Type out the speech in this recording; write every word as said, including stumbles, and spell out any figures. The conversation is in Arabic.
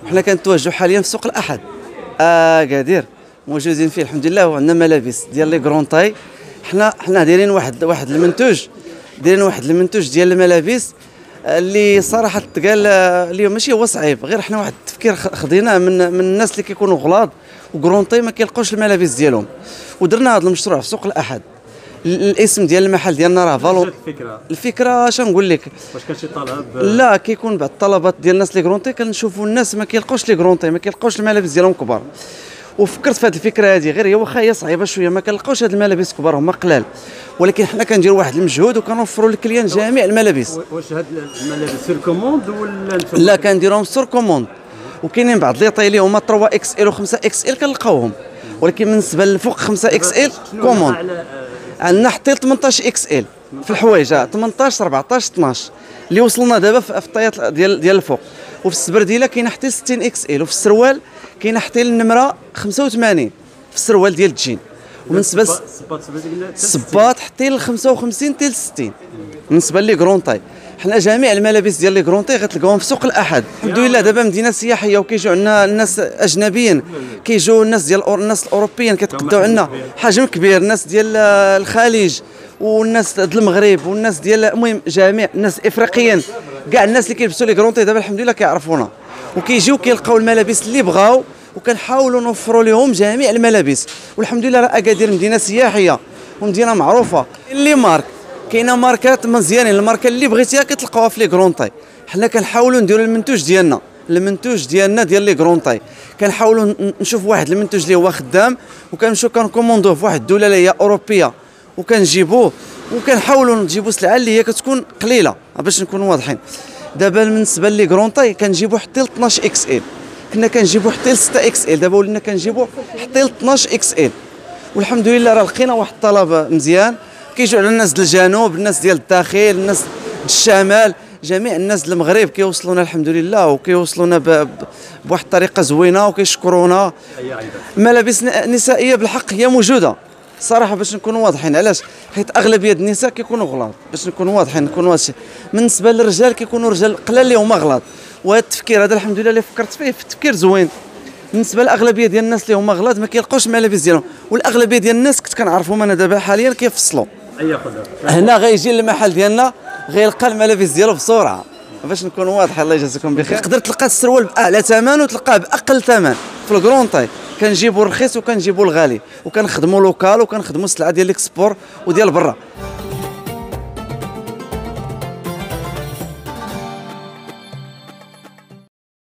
حنا كنتواجدوا حاليا في سوق الاحد اكادير، موجودين فيه الحمد لله، وعندنا ملابس ديال لي كرون طاي. حنا حنا دايرين واحد واحد المنتوج، دايرين واحد المنتوج ديال الملابس اللي صراحه تقال اليوم ماشي هو صعيب، غير حنا واحد التفكير خديناه من من الناس اللي كيكونوا غلاظ وكرون طاي ما كيلقاوش الملابس ديالهم، ودرنا هذا المشروع في سوق الاحد. الاسم ديال المحل ديالنا راه فالون. الفكره الفكره اش نقول لك، واش كان شي طلب؟ لا، كيكون بعض الطلبات ديال الناس لي كرونطي، كنشوفوا الناس ما كيلقاوش لي كرونطي، ما كيلقاوش الملابس ديالهم كبار، وفكرت في هذه الفكره هذه، غير هي واخا هي صعيبه شويه، ما كنلقاوش هاد الملابس كبار، هما قلال، ولكن حنا كنديروا واحد المجهود وكنوفروا للكليان جميع الملابس. واش هاد الملابس سير كوموند ولا انتم؟ لا، كنديروهم سور كوموند، وكاينين بعض لي طاي اللي هما ثلاثة اكس ال و خمسة اكس ال كنلقاوهم، ولكن بالنسبه لفوق خمسة اكس ال كوموند عندنا حتى ثمنطاش اكس ال في الحوايج، ثمنطاش أربعطاش اثناش اللي وصلنا دابا في الطيات ديال ديال الفوق، وفي السبرديله كاينه حتى ستين اكس ال، وفي السروال كاينه حتى النمره خمسة وثمانين في السروال ديال الجين، وبالنسبه للصباط حتى ل خمسة وخمسين حتى ل ستين بالنسبه لي كرون طاي. حنا جميع الملابس ديال لي كرون طاي غتلقاوهم في سوق الاحد. الحمد لله دابا مدينه سياحيه وكيجيو عندنا الناس اجنبيين، كيجيو الناس ديال الناس الاوروبيين كيتقداو عندنا حجم كبير، الناس ديال الخليج والناس ديال المغرب والناس ديال المهم جميع الناس افريقيين، كاع الناس اللي كيلبسوا لي كرون طاي دابا الحمد لله كيعرفونا وكيجيو كيلقاو الملابس اللي بغاو، وكنحاولوا نوفروا لهم جميع الملابس. والحمد لله راه اكادير مدينه سياحيه ومدينه معروفه. اللي مارك كاينه ماركات مزيانين، الماركه اللي بغيتيها كتلقاوها في لي كرون طاي. حنا كنحاولوا نديروا المنتوج ديالنا، المنتوج ديالنا ديال لي كرون طاي، كنحاولوا نشوف واحد المنتوج اللي هو خدام، وكنمشيو كنكوموندوه في واحد الدوله اللي هي اوروبيه وكنجيبوه، وكنحاولوا نجيبوا سلعه اللي هي كتكون قليله باش نكونوا واضحين. دابا بالنسبه لي كرون طاي كنجيبوا حتى ل اثناش اكس ال، كنا كنجيبوا حتى ل ستة اكس ال، دابا ولينا كنجيبوا حتى ل اثناش اكس ال، والحمد لله راه لقينا واحد الطلب مزيان. كيجيو على الناس ديال الجنوب، الناس ديال الداخل، الناس الشمال، جميع الناس ديال المغرب كيوصلونا الحمد لله، وكيوصلونا بواحد الطريقه زوينه وكيشكرونا. الملابس النسائيه بالحق هي موجوده صراحه باش نكونوا واضحين، علاش؟ حيت اغلبيه النساء كيكونوا غلاظ، باش نكونوا واضحين نكونوا هادشي. بالنسبه للرجال كيكونوا رجال قلال اللي هما غلاظ، وهذا التفكير هذا الحمد لله اللي فكرت فيه في تفكير زوين. بالنسبه للاغلبيه ديال الناس اللي هما غلاظ ما كيلقاوش الملابس ديالهم، والاغلبيه ديال الناس كنت كنعرفهم انا دابا حاليا كيفصلوا. هنا غيجي المحل ديالنا غيلقى الملابس ديالو بسرعه باش نكونوا واضحين. الله يجازيكم بخير. تقدر تلقى السروال باعلى ثمن وتلقاه باقل ثمن في الكرون طاي، كنجيبوا الرخيص وكنجيبوا الغالي، وكنخدموا لوكال وكنخدموا السلعه ديال ليكسبور وديال برا.